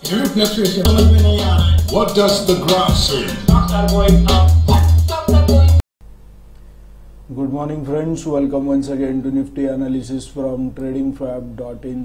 Nutrition समझ में नहीं आ रहा है. What does the graph say? Stocks are going up. Stocks are going. Good morning friends, welcome once again to Nifty analysis from tradingfab.in.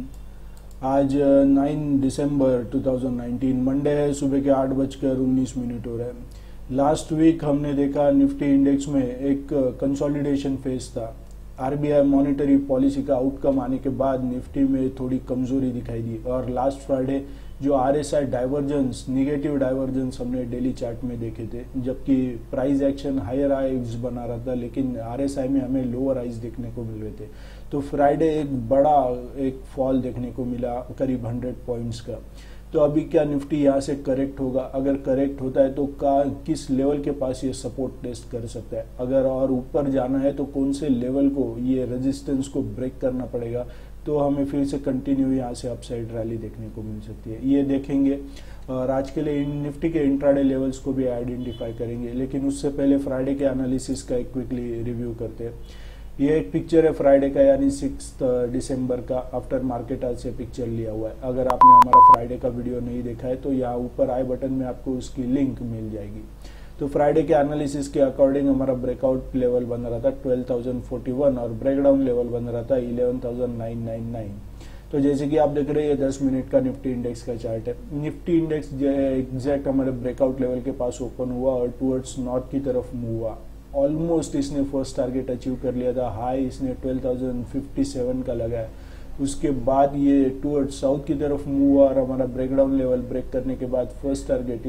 आज 9 दिसंबर 2019 Monday है, सुबह के 8:19 हो रहे हैं। लास्ट वीक हमने देखा निफ्टी इंडेक्स में एक कंसोलिडेशन फेज था। आरबीआई मॉनेटरी पॉलिसी का आउटकम आने के बाद निफ्टी में थोड़ी कमजोरी दिखाई दी और लास्ट फ्राइडे जो आरएसआई डाइवर्जेंस, निगेटिव डाइवर्जेंस हमने डेली चार्ट में देखे थे, जबकि प्राइस एक्शन हायर हाइज बना रहा था, लेकिन आरएसआई में हमें लोअर हाइज देखने को मिल रहे थे। तो फ्राइडे एक बड़ा फॉल देखने को मिला, करीब 100 पॉइंट्स का। तो अभी क्या निफ्टी यहाँ से करेक्ट होगा? अगर करेक्ट होता है तो किस लेवल के पास ये सपोर्ट टेस्ट कर सकता है? अगर और ऊपर जाना है तो कौन से लेवल को, ये रेजिस्टेंस को ब्रेक करना पड़ेगा, तो हमें फिर से कंटिन्यू यहाँ से अपसाइड रैली देखने को मिल सकती है, ये देखेंगे। और आज के लिए निफ्टी के इंट्राडे लेवल्स को भी आइडेंटिफाई करेंगे, लेकिन उससे पहले फ्राइडे के एनालिसिस का एक क्विकली रिव्यू करते हैं। ये एक पिक्चर है फ्राइडे का, यानी 6 दिसंबर का आफ्टर मार्केट आज से पिक्चर लिया हुआ है। अगर आपने हमारा फ्राइडे का वीडियो नहीं देखा है तो यहाँ ऊपर आई बटन में आपको उसकी लिंक मिल जाएगी। तो फ्राइडे के एनालिसिस के अकॉर्डिंग हमारा ब्रेकआउट लेवल बन रहा था 12,041 और ब्रेकडाउन लेवल बन रहा था 11,999। तो जैसे कि आप देख रहे हैं, 10 मिनट का निफ्टी इंडेक्स का चार्ट है। निफ्टी इंडेक्स एग्जैक्ट हमारे ब्रेकआउट लेवल के पास ओपन हुआ और टूवर्ड्स नॉर्थ की तरफ मूव हुआ। ऑलमोस्ट इसने फर्स्ट टारगेट अचीव कर लिया था, हाई इसने 12,057 का लगाया। उसके बाद ये टूवर्ड्स साउथ की तरफ मूव हुआ और हमारा ब्रेकडाउन लेवल ब्रेक करने के बाद फर्स्ट टारगेट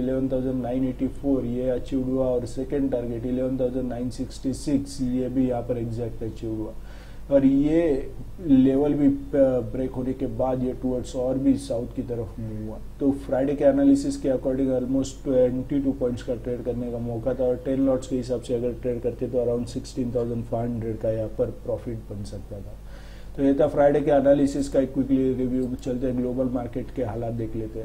11,984 ये अचीव हुआ और सेकेंड टारगेट 11,966 ये भी यहाँ पर एग्जैक्ट अचीव हुआ। और ये लेवल भी ब्रेक होने के बाद ये टूवर्ड्स और भी साउथ की तरफ मूव हुआ। तो फ्राइडे के एनालिसिस के अकॉर्डिंग ऑलमोस्ट 22 पॉइंट्स का ट्रेड करने का मौका था और 10 लॉट्स के हिसाब से अगर ट्रेड करते तो अराउंड 16,500 का यहाँ पर प्रॉफिट बन सकता था। तो ये था फ्राइडे के एनालिसिस का एक क्विकली रिव्यू। चलते हैं ग्लोबल मार्केट के हालात देख लेते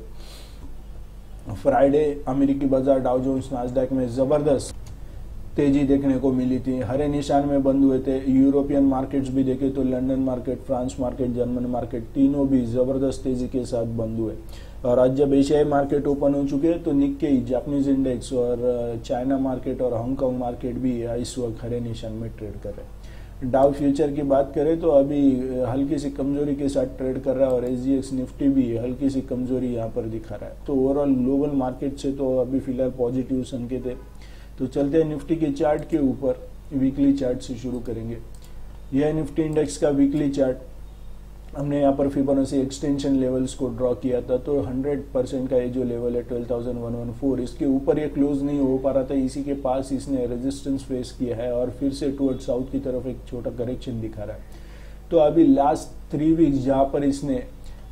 हैं। फ्राइडे अमेरिकी बाजार डाउ जोन्स नास्डैक में जबरदस्त तेजी देखने को मिली थी, हरे निशान में बंद हुए थे। यूरोपियन मार्केट्स भी देखे तो London market, France market, German market तीनों भी जबरदस्त तेजी के साथ बंद हुए। और आज जब एशियाई मार्केट ओपन हो चुके हैं तो निक्केई, जापानीज इंडेक्स और चाइना मार्केट और हांगकांग मार्केट भी इस वक्त हरे निशान में ट्रेड कर रहे हैं। डाउ फ्यूचर की बात करें तो अभी हल्की सी कमजोरी के साथ ट्रेड कर रहा है और एसजीएक्स निफ्टी भी हल्की सी कमजोरी यहाँ पर दिखा रहा है। तो ओवरऑल ग्लोबल मार्केट से तो अभी फिलहाल पॉजिटिव संकेत है। तो चलते हैं निफ्टी के चार्ट के ऊपर, वीकली चार्ट से शुरू करेंगे। यह है निफ्टी इंडेक्स का वीकली चार्ट। हमने यहाँ पर फिबोनाची एक्सटेंशन लेवल्स को ड्रॉ किया था, तो 100% का ये जो लेवल है 12,114, इसके ऊपर ये क्लोज नहीं हो पा रहा था। इसी के पास इसने रेजिस्टेंस फेस किया है और फिर से टुवर्ड साउथ की तरफ एक छोटा करेक्शन दिखा रहा है। तो अभी लास्ट 3 वीक्स जहाँ पर इसने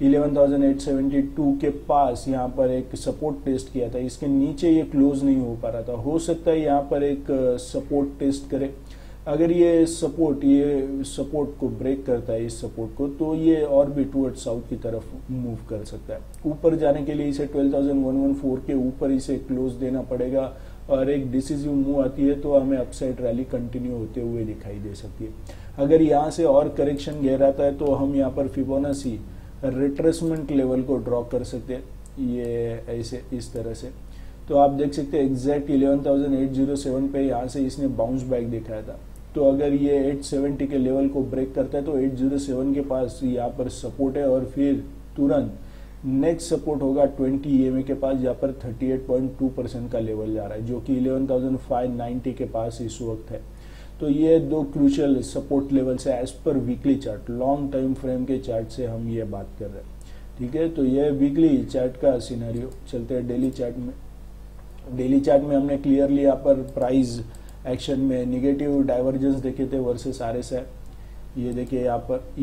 11,872 के पास यहाँ पर एक सपोर्ट टेस्ट किया था, इसके नीचे ये क्लोज नहीं हो पा रहा था। हो सकता है यहाँ पर एक सपोर्ट टेस्ट करे। अगर ये सपोर्ट को ब्रेक करता है, इस सपोर्ट को, तो ये और भी टुवर्ड्स साउथ की तरफ मूव कर सकता है। ऊपर जाने के लिए इसे 12,114 के ऊपर इसे क्लोज देना पड़ेगा और एक डिसिसिव मूव आती है तो हमें अपसाइड रैली कंटिन्यू होते हुए दिखाई दे सकती है। अगर यहाँ से और करेक्शन गहराता है तो हम यहाँ पर फिबोनाची रिट्रेसमेंट लेवल को ड्रॉ कर सकते हैं, ये ऐसे इस तरह से। तो आप देख सकते हैं एग्जैक्ट 11,807 पे यहाँ से इसने बाउंस बैक दिखाया था। तो अगर ये 870 के लेवल को ब्रेक करता है तो 807 के पास यहाँ पर सपोर्ट है और फिर तुरंत नेक्स्ट सपोर्ट होगा 20 EMA के पास, जहाँ पर 38.2% का लेवल जा रहा है, जो कि 11,590 के पास इस वक्त है। तो ये दो क्रूशियल सपोर्ट लेवल्स है as per weekly chart. Long time frame के चार्ट से हम ये बात कर रहे हैं, ठीक है। तो ये वीकली चार्ट का सिनेरियो। चलते हैं डेली चार्ट में। डेली चार्ट में हमने क्लियरली यहाँ पर प्राइस एक्शन में निगेटिव डाइवर्जेंस देखे थे वर्सेस आरएसआई। ये देखिए यहाँ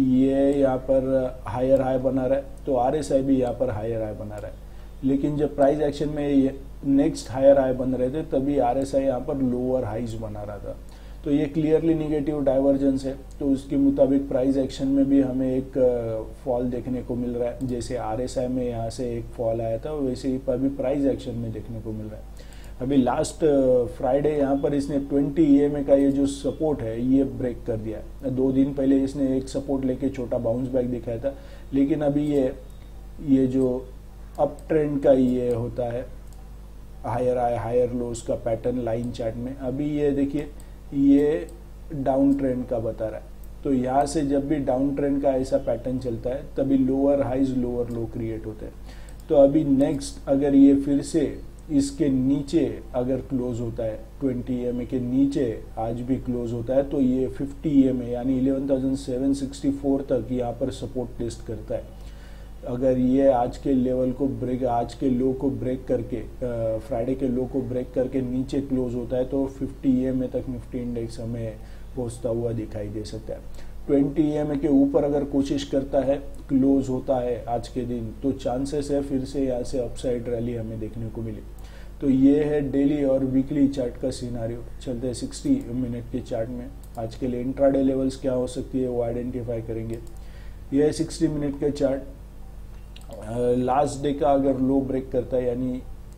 पर हायर हाई बना रहा है, तो आरएसआई भी यहाँ पर हायर हाई बना रहा है। लेकिन जब प्राइस एक्शन में ये नेक्स्ट हायर हाई बन रहे थे तभी आरएसआई यहाँ पर लोअर हाइज बना रहा था। तो ये क्लियरली निगेटिव डाइवर्जेंस है। तो उसके मुताबिक प्राइस एक्शन में भी हमें एक फॉल देखने को मिल रहा है। जैसे आरएसआई में यहाँ से एक फॉल आया था, वैसे ही अभी प्राइस एक्शन में देखने को मिल रहा है। अभी लास्ट फ्राइडे यहाँ पर इसने 20 EMA का ये जो सपोर्ट है ये ब्रेक कर दिया है। 2 दिन पहले इसने एक सपोर्ट लेके छोटा बाउंस बैक दिखाया था, लेकिन अभी ये जो अप ट्रेंड का ये होता है हायर हाई हायर लोज का पैटर्न लाइन चार्ट में। अभी ये देखिए ये डाउन ट्रेंड का बता रहा है। तो यहाँ से जब भी डाउन ट्रेंड का ऐसा पैटर्न चलता है तभी lower highs lower low create होते हैं। तो अभी नेक्स्ट अगर ये फिर से इसके नीचे अगर क्लोज होता है 20 EMA के नीचे आज भी क्लोज होता है तो ये 50 EMA यानी 11,764 तक यहाँ पर सपोर्ट टेस्ट करता है। अगर ये आज के लेवल को ब्रेक आज के लो को ब्रेक करके फ्राइडे के लो को ब्रेक करके नीचे क्लोज होता है तो 50 EMA तक निफ्टी इंडेक्स हमें पहुंचता हुआ दिखाई दे सकता है। 20 EMA के ऊपर अगर कोशिश करता है क्लोज होता है आज के दिन तो चांसेस है फिर से यहाँ से अपसाइड रैली हमें देखने को मिले। तो ये है डेली और वीकली चार्ट का सिनारियो। चलते हैं 60 मिनट के चार्ट में। आज के लिए इंट्राडे लेवल्स क्या हो सकती है वो आइडेंटिफाई करेंगे। ये है 60 मिनट का चार्ट। लास्ट डे का अगर लो ब्रेक करता है यानी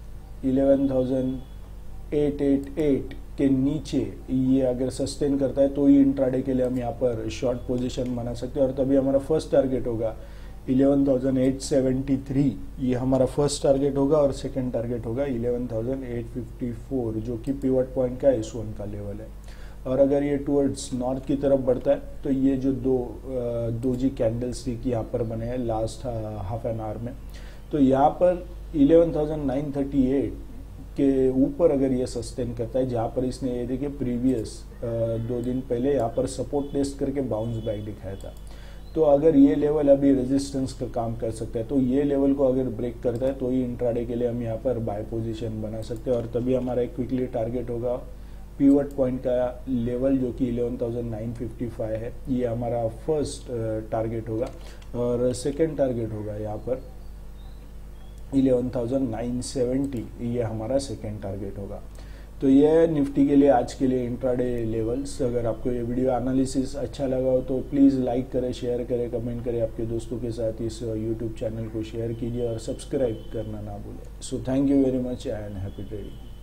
11,888 के नीचे ये अगर सस्टेन करता है तो ही इंट्राडे के लिए हम यहाँ पर शॉर्ट पोजीशन बना सकते हैं और तभी हमारा फर्स्ट टारगेट होगा 11,873। ये हमारा फर्स्ट टारगेट होगा और सेकंड टारगेट होगा 11,854 जो कि पिवट पॉइंट का S1 का लेवल है। और अगर ये टुवर्ड्स नॉर्थ की तरफ बढ़ता है तो ये जो दो जी कैंडल्स स्टिक यहाँ पर बने हैं लास्ट हाफ एन आवर में तो यहाँ पर 11,938 के ऊपर अगर ये सस्टेन करता है जहाँ पर इसने ये देखिए प्रीवियस 2 दिन पहले यहाँ पर सपोर्ट टेस्ट करके बाउंस बैक दिखाया था। तो अगर ये लेवल अभी रेजिस्टेंस का काम कर सकता है तो ये लेवल को अगर ब्रेक करता है तो ही इंट्राडे के लिए हम यहाँ पर बाय पोजीशन बना सकते हैं और तभी हमारा एक क्विकली टारगेट होगा पिवट पॉइंट का लेवल जो कि 11,955 है। ये हमारा फर्स्ट टारगेट होगा और सेकेंड टारगेट होगा यहाँ पर 11,970 ये हमारा सेकेंड टारगेट होगा। तो ये निफ्टी के लिए आज के लिए इंट्राडे लेवल्स। अगर आपको ये वीडियो एनालिसिस अच्छा लगा हो तो प्लीज़ लाइक करें, शेयर करें, कमेंट करें, आपके दोस्तों के साथ इस यूट्यूब चैनल को शेयर कीजिए और सब्सक्राइब करना ना भूलें। So thank you very much and happy trading.